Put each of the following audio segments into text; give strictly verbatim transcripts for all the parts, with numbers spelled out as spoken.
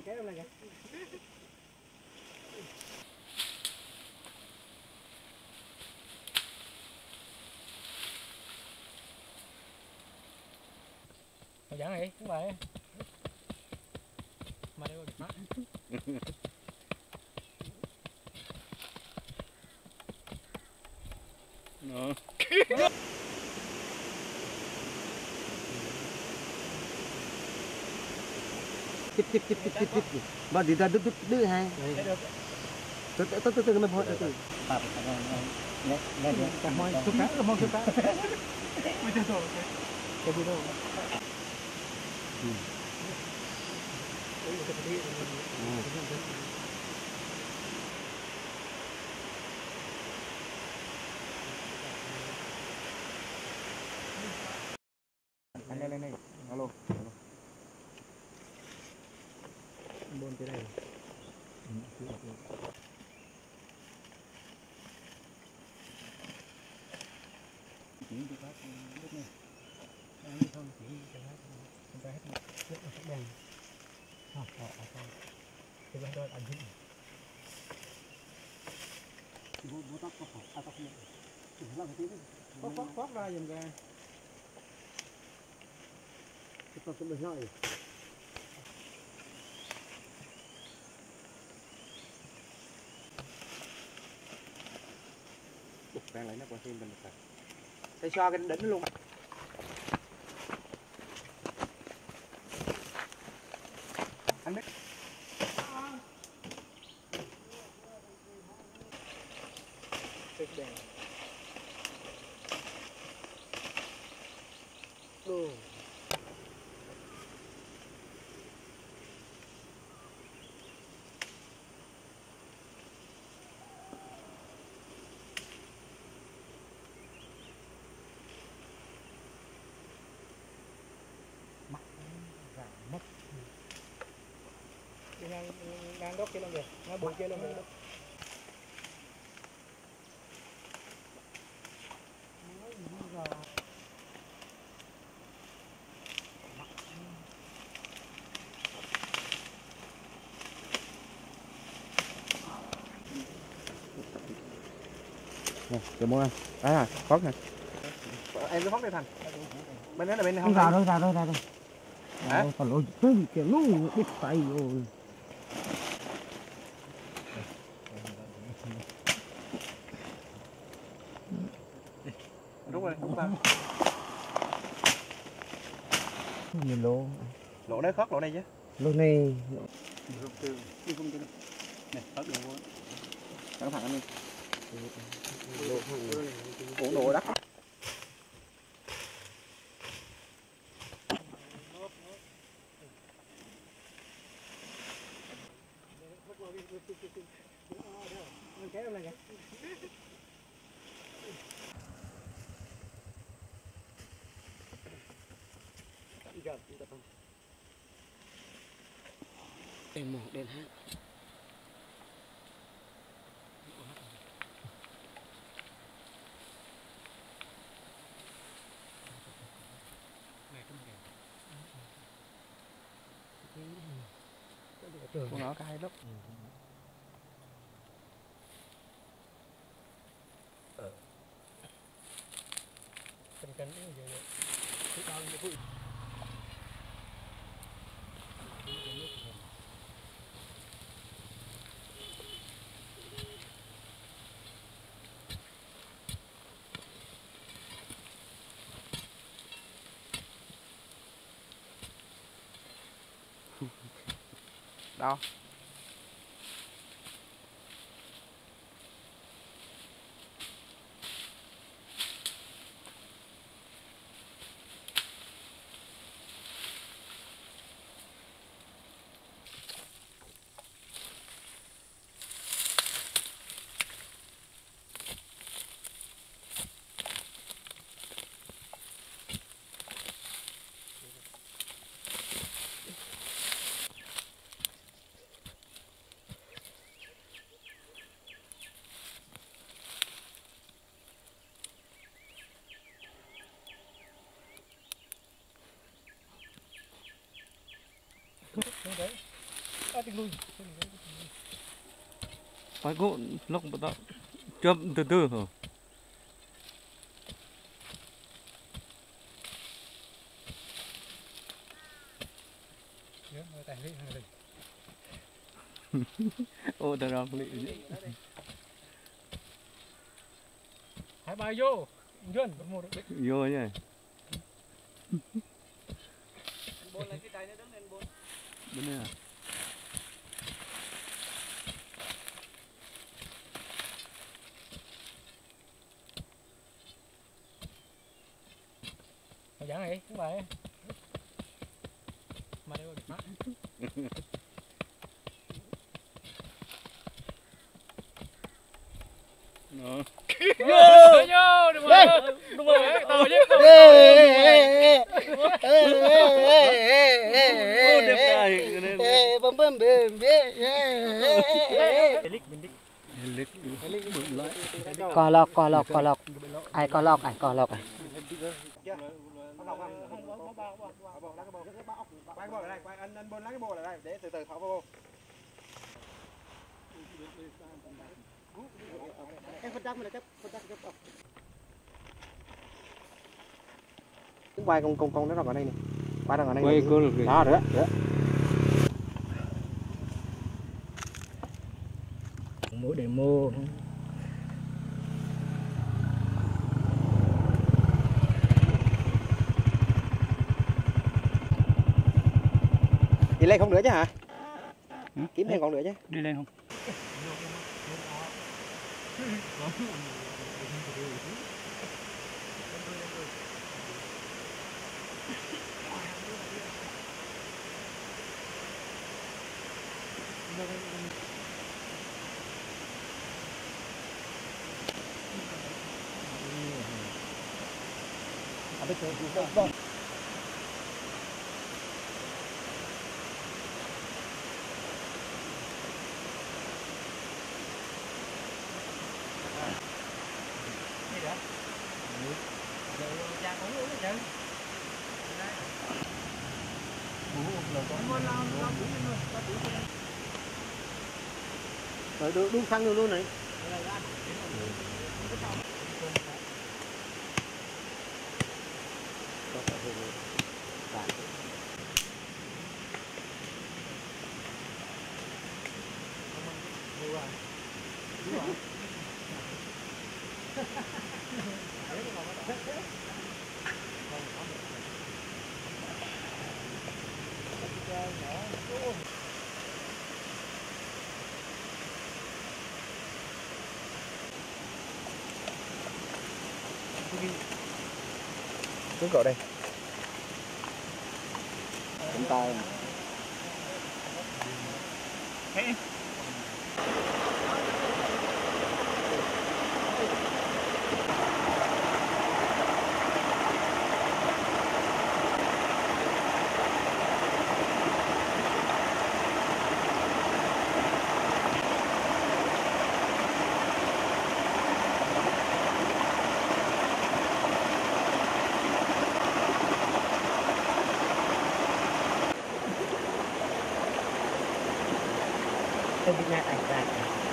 kéo này kìa. Mày dẫn này, đúng rồi. Mà đây được mắt. Nó. Tiếp tiếp tiếp tiếp tiếp tiếp. Mà đi ra đứt đứt đứt hai. Tôi tôi tôi tôi mới hỏi tôi. Bà phải nghe nghe nghe Cả môi chụp cá, cả môi chụp cá. Mới chưa rồi. Cái gì đâu. anh lên lên đây alo Bốn cái này. chỉ đi phát lúc này Anh không chỉ cái này chúng ta hết nước nó sẽ đèn. À, à, à, cái này rồi anh hít. bố bố tóc có phải à tóc không chỉ là cái tí Khoác khoác khoác ra dùm ra. cái tóc cũng được rồi đang lấy nó qua phim mình phải Để cho cái đỉnh luôn. Anh biết. Tuyệt đẹp. Luôn. Mất. Đi ngang ngang đốt kia luôn kìa, ngang bụi kia luôn kìa. nè cảm ơn anh à phót này Em cứ phóng đây Thành. Bên đó là bên này Không không ra đâu, ra đâu, ra đâu. Hả? Còn lối tới kiểu luôn biết tay rồi. Đúng rồi, đúng rồi. Nhìn lỗ. Lỗ đấy khớp lỗ này chứ. Lỗ này. đi không cho này phớt được luôn cẩn thận anh đi Ủa đồ đắt. Kéo này kìa. Đèn một, đèn hai. Con nó cay lắm. Canh canh cái gì vậy? Cái bao nhiêu vui. Đâu? lui phải cố lúc bắt đầu chấm từ từ hả nhớ người tài lý người ô ta ra lị hai bài vô duyên một vô nhỉ Bồn lấy cái tay nó đứng lên bồn. bên này à mày dáng này không phải mà đây được mắt nó vô vô đúng rồi đúng rồi tao chứ không ô đẹp trai Bấm bấm bấm Cò lọc, cò lọc, cò lọc. Ai cò lọc, ai cò lọc. anh anh bồn lấy cái bồn lại đây để từ từ tháo vô Em phân đăng mà chấp, phân đăng chấp. Quay con con con nó ở đây này. Quay đang ở đây. quay cô được rồi Đó, được, được. Mỗi để mô. Đi lên không nữa chứ hả? Ừ? Kiếm thêm còn nữa chứ. đi lên không Rồi đu đu xăng luôn này. Xuống cậu đây. Chúng ta tôi bị ngạt ảnh ra.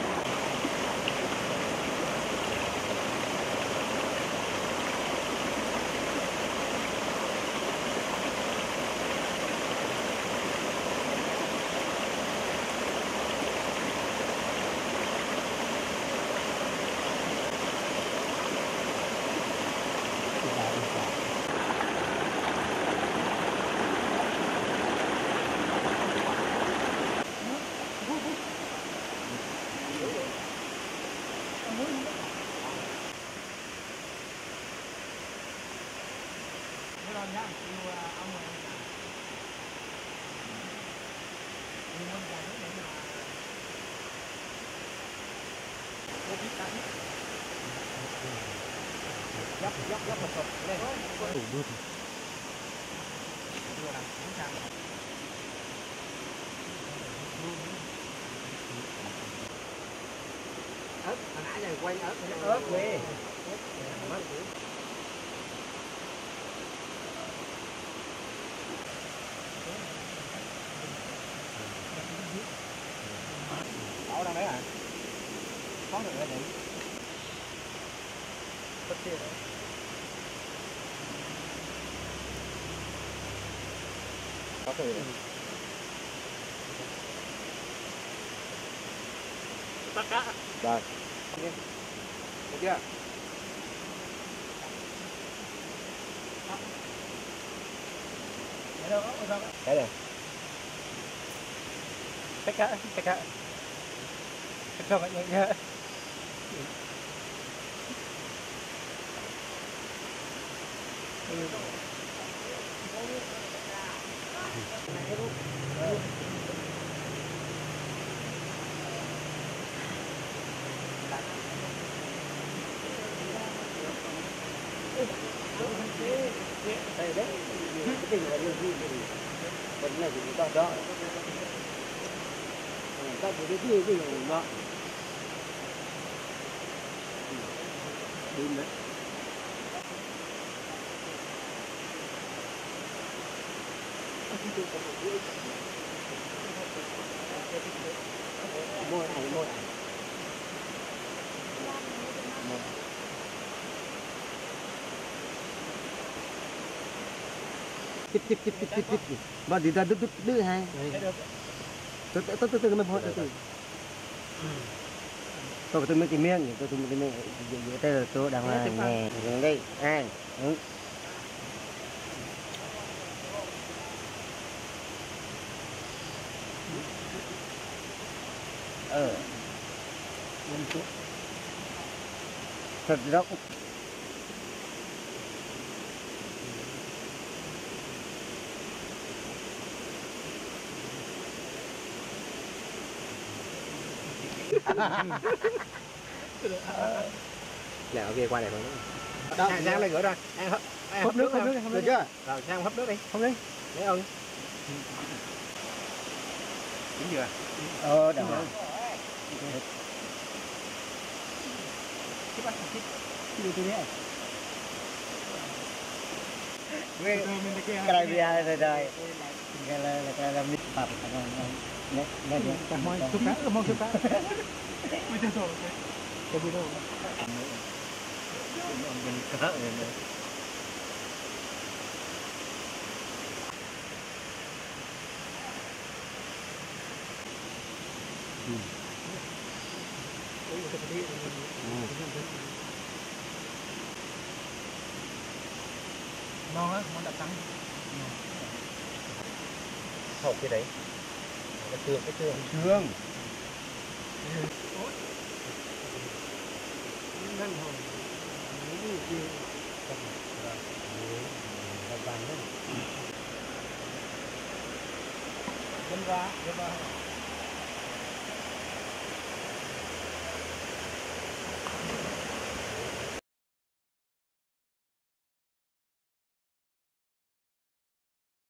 Dốc dốc dốc một cục lên. Đủ luôn. Ớt, hồi nãy giờ quay ớt, ớt quê. nữa đấy tất nhiên đấy có thể tất cả Rồi. Được chưa? Cái đâu, ở đâu? Cái này. Tất cả, tất cả. Không phải như thế. Đây đấy. Cái tình là điều gì thì vẫn là chúng ta đó. Ta chỉ cái gì gì là nó. Đun đấy. Môi ảnh môi ảnh. Tiếp tiếp tiếp tiếp tiếp tiếp. Và đi ra đứt đứt đứt hai. Tôi tôi tôi tôi mới phốt tôi. Tôi tôi mới cái miếng, tôi tôi mới cái miếng. Dưới tay là tôi đang là nghe. Đây, hai. Ờ. Thật đó. Lẹ ở kia qua này thôi. Đó, sang đây gửi ra. Ăn hấp, hấp nước, hấp nước, được chưa? Rồi sang hấp nước đi. Không đi. Lấy ơi. Đúng chưa? Ờ, được rồi. Cái này bia rồi rồi. Cái là cái là mít bắp nè nè nè. Môi chụp cá, môi chụp cá. Môi chụp rồi. Cái gì đâu. Mình có rồi nè. Ngon á, món đặc trắng. Hộp cái đấy. Cái tương, cái tương. Thương. Ngân hồn. Dân ra, dân ra.